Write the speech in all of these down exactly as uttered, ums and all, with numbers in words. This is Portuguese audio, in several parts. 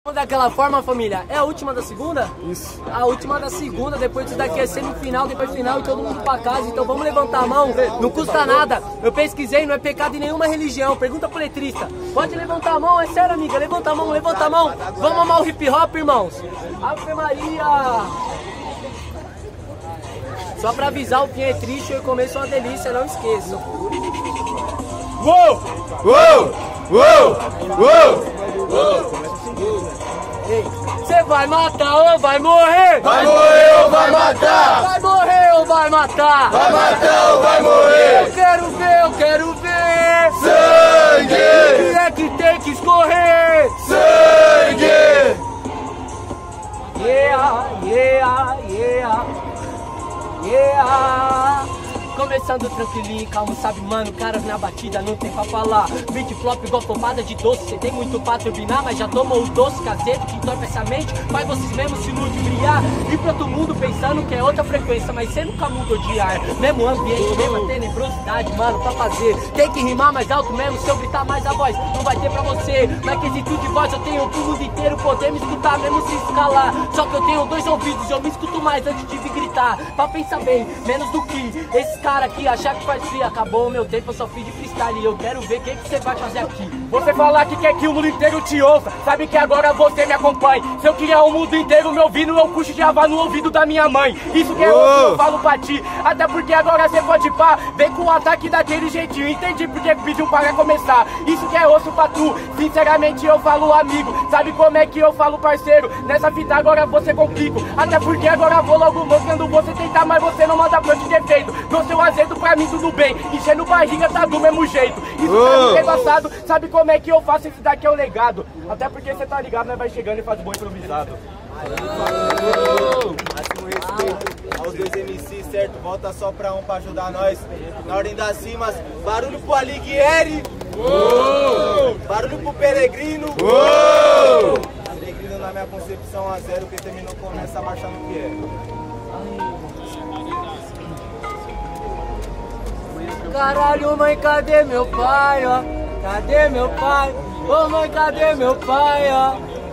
Daquela forma, família, é a última da segunda? Isso. A última da segunda, depois disso daqui é semifinal, depois final e todo mundo pra casa. Então vamos levantar a mão, não custa nada. Eu pesquisei, não é pecado em nenhuma religião. Pergunta pro letrista. Pode levantar a mão, é sério, amiga. Levanta a mão, levanta a mão. Vamos amar o hip hop, irmãos. Ave Maria. Só pra avisar, o fim é triste e o começo é uma delícia, não esqueçam. Uou! Uou! Uou! Uou! Você vai matar ou vai morrer? Vai morrer ou vai matar? Vai morrer ou vai matar? Vai matar ou vai morrer? Eu quero ver, eu quero ver Sangue! O que é que tem que escorrer? Sangue! Yeah, yeah, yeah, yeah. Começando tranquilinho, calmo, sabe, mano, caras na batida, não tem pra falar. Beat flop igual pomada de doce, cê tem muito pra turbinar, mas já tomou o doce caseiro que entorpe essa mente, faz vocês mesmos se ludibriar. E pra todo mundo pensando que é outra frequência, mas cê nunca mudou de ar. Mesmo ambiente, mesma tenebrosidade, mano, pra fazer. Tem que rimar mais alto mesmo, se eu gritar mais a voz, não vai ter pra você. Mas quesito de voz, eu tenho pro mundo inteiro poder me escutar, mesmo se escalar. Só que eu tenho dois ouvidos, eu me escuto mais antes de vir gritar. Pra pensar bem, menos do que esse cara aqui achar que faz frio. Acabou o meu tempo, eu só fiz de freestyle e eu quero ver o que que você vai fazer aqui. Você falar que quer que o mundo inteiro te ouça, sabe que agora você me acompanha. Se eu queria o mundo inteiro me ouvindo, eu puxo Java no ouvido da minha mãe. Isso que é o que eu falo pra ti. Até porque agora você pode pá, vem com o ataque daquele jeitinho. Entendi porque pediu para começar. Isso que é osso pra tu, sinceramente eu falo amigo. Sabe como é que eu falo parceiro? Nessa fita agora você complico. Até porque agora vou logo mostrando você tentar, mas você não manda plano de defeito. No seu azedo pra mim tudo bem, enchendo barriga tá do mesmo jeito. Isso pra mim é passado, sabe como é que eu faço? Esse daqui é o legado. Até porque você tá ligado, né? Vai chegando e faz bom improvisado. Máximo respeito aos dois M C, certo? Volta só pra um pra ajudar nós. Na ordem das rimas, barulho pro Alighieri. Barulho pro Peregrino. Peregrino na minha concepção a zero, que terminou começa a marchar no que é. Caralho, mãe, cadê meu pai, ó? Cadê meu pai? Ô, oh, mãe, cadê meu pai, ó?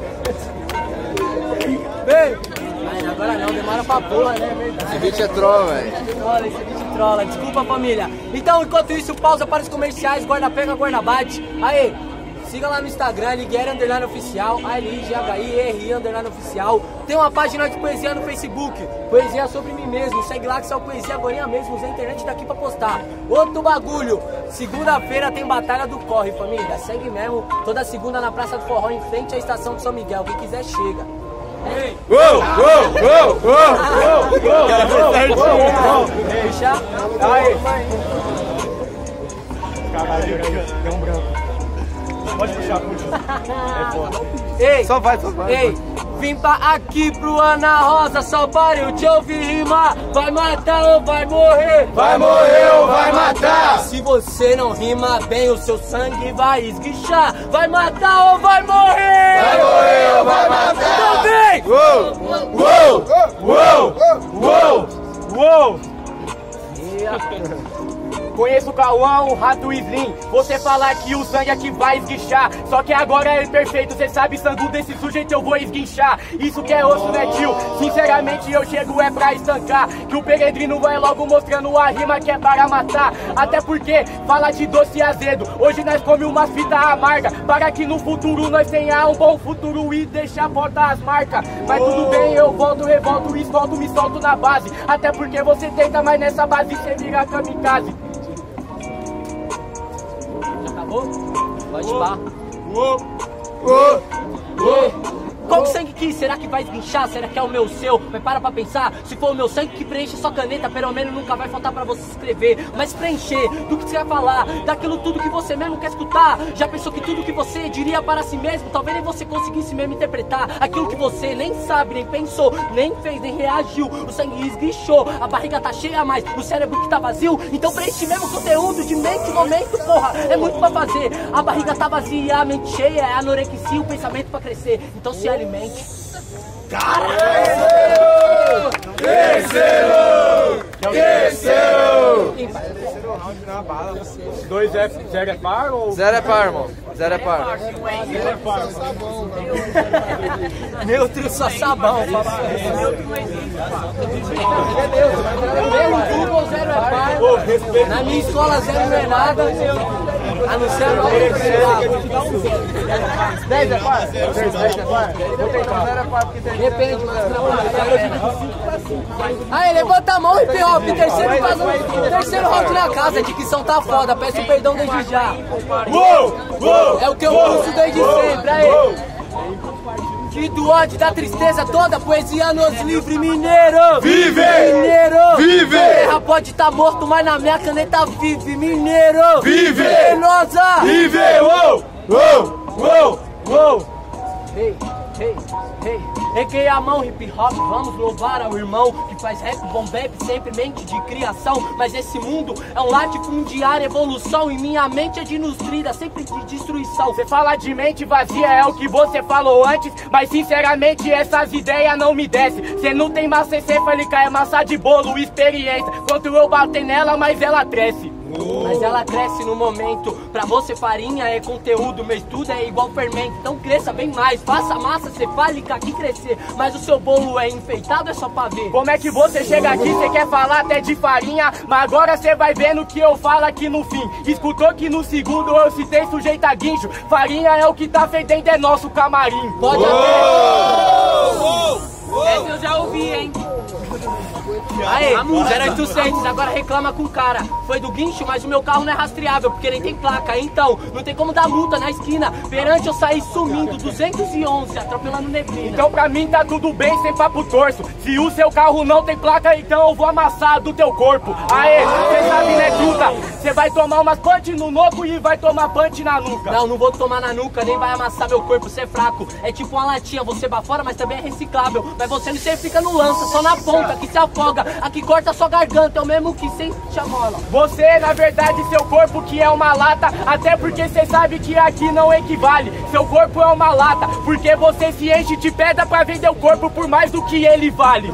Vem! Mas agora não, demora pra porra, né? Verdade. Esse beat é troll, velho. Trola, esse beat trola. Desculpa, família. Então, enquanto isso, pausa para os comerciais. Guarda pega, guarda bate. Aí, siga lá no Instagram, Alighieri underline oficial, A L I G H I R I underline oficial. Tem uma página de poesia no Facebook, poesia sobre mim mesmo. Segue lá que só poesia agora mesmo, usa a internet daqui pra postar. Outro bagulho, segunda-feira tem Batalha do Corre, família. Segue mesmo, toda segunda na Praça do Forró, em frente à estação de São Miguel. Quem quiser, chega. Ei! Uou, uou, uou, uou, uou, uou. Deixa. Aí. Caralho, deu um branco. Pode puxar, puxa. É foda. Ei, Só vai, só vai. Ei, vim pra aqui pro Ana Rosa, só para eu te ouvir rimar. Vai matar ou vai morrer? Vai morrer ou vai matar? Se você não rima bem, o seu sangue vai esguichar. Vai matar ou vai morrer? Vai morrer ou vai matar? Então vem! Uou, uou, uou, uou, uou. Conheço o Cauã, o Rato e Slim. Você falar que o sangue aqui vai esguichar. Só que agora é perfeito, cê sabe, sangue desse sujeito eu vou esguinchar. Isso que é osso, né, tio? Sinceramente eu chego é pra estancar. Que o Peregrino vai logo mostrando a rima que é para matar. Até porque fala de doce e azedo. Hoje nós come umas fitas amarga, para que no futuro nós tenha um bom futuro e deixar voltar as marcas. Mas tudo bem, eu volto, revolto e solto, me solto na base. Até porque você tenta, mas nessa base cê vira kamikaze. Pode pá. Uou, uou, uou. Qual sangue que será que vai esguinchar? Será que é o meu, seu? Mas para pra pensar, se for o meu sangue que preenche sua caneta, pelo menos nunca vai faltar pra você escrever. Mas preencher do que você vai falar, daquilo tudo que você mesmo quer escutar. Já pensou que tudo que você diria para si mesmo, talvez nem você conseguisse mesmo interpretar aquilo que você nem sabe, nem pensou, nem fez, nem reagiu. O sangue esguichou, a barriga tá cheia, mas o cérebro que tá vazio. Então preenche mesmo conteúdo de mente e momento, porra. É muito pra fazer, a barriga tá vazia, a mente cheia, é anorexia, o pensamento pra crescer. Então se alimente. Caralho! Terceiro! Terceiro! round na bala. Dois é, zero é par ou... Zero é par, irmão. Zero é par. Zero é par. Neutro só sabão. Pelo Google, zero é par. Na minha escola, zero não é nada. A não ser a nova. dez é par? dez é par? Vou tentar. zero é par porque tem... Depende, mas aí, levanta a mão, hip hop. Terceiro, terceiro round na casa. A dicção tá foda. Peço perdão desde já. É o que eu ouço desde sempre. Aí. E do ódio, da tristeza toda, poesia nos livros, mineiro! Vive! Mineiro! Vive! Terra pode tá morto, mas na minha caneta vive, mineiro! Vive! Venenosa! Vive! Uou! Uou! Uou! Uou! Ei, ei, ei, reguei a mão, hip hop, vamos louvar ao irmão que faz rap, bom bap, sempre mente de criação. Mas esse mundo é um latifundiário, evolução, e minha mente é de nutrida, sempre de destruição. Você fala de mente vazia, é o que você falou antes, mas sinceramente essas ideias não me descem. Você não tem massa encefálica, é massa de bolo, experiência. Quanto eu bater nela, mas ela cresce. Mas ela cresce no momento. Pra você farinha é conteúdo, meu estudo é igual fermento. Então cresça bem mais, faça massa cefálica aqui crescer. Mas o seu bolo é enfeitado, é só pra ver. Como é que você chega aqui, você quer falar até de farinha, mas agora você vai vendo o que eu falo aqui no fim. Escutou que no segundo eu citei sujeito a guincho. Farinha é o que tá fedendo, é nosso camarim. Pode até. Essa eu já ouvi, hein? Aê, zero oitocentos, agora reclama com o cara. Foi do guincho, mas o meu carro não é rastreável, porque nem tem placa. Então, não tem como dar multa na esquina. Perante eu saí sumindo, duzentos e onze, atropelando neblina. Então pra mim tá tudo bem, sem papo torso. Se o seu carro não tem placa, então eu vou amassar do teu corpo. Aê, cê sabe, né, truta? Cê vai tomar umas punch no noco e vai tomar punch na nuca. Não, não vou tomar na nuca, nem vai amassar meu corpo, cê é fraco. É tipo uma latinha, você bafora, mas também é reciclável. Mas você não sempre fica no lança, só na ponta, que se afoga. Aqui corta sua garganta, é o mesmo que sem chamola. Você, na verdade, seu corpo que é uma lata, até porque cê sabe que aqui não equivale. Seu corpo é uma lata, porque você se enche de pedra pra vender o corpo por mais do que ele vale.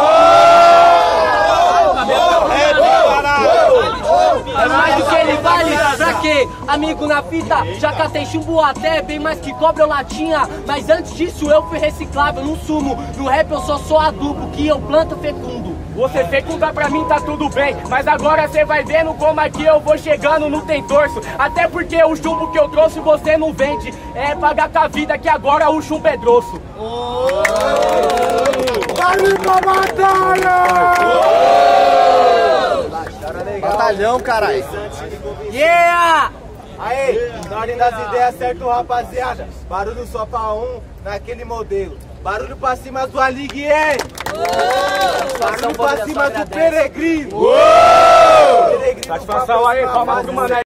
É mais do que ele vale, pra quê? Amigo na fita, já catei chumbo até, bem mais que cobre ou latinha. Mas antes disso eu fui reciclável, não sumo. No rap eu só sou adubo, que eu planto fecundo. Você fecunda pra mim tá tudo bem, mas agora cê vai vendo como aqui eu vou chegando, não tem torço. Até porque o chumbo que eu trouxe você não vende, é pagar com a vida que agora o chumbo é grosso. Vale pra batalha! Batalhão, caralho. Yeah! Aê, na ordem das ideias, certo, rapaziada? Barulho só pra um, naquele modelo. Barulho pra cima do Alighieri. Barulho pra cima do Peregrino. Uou! Peregrino Satisfação aí, palmas do Mané.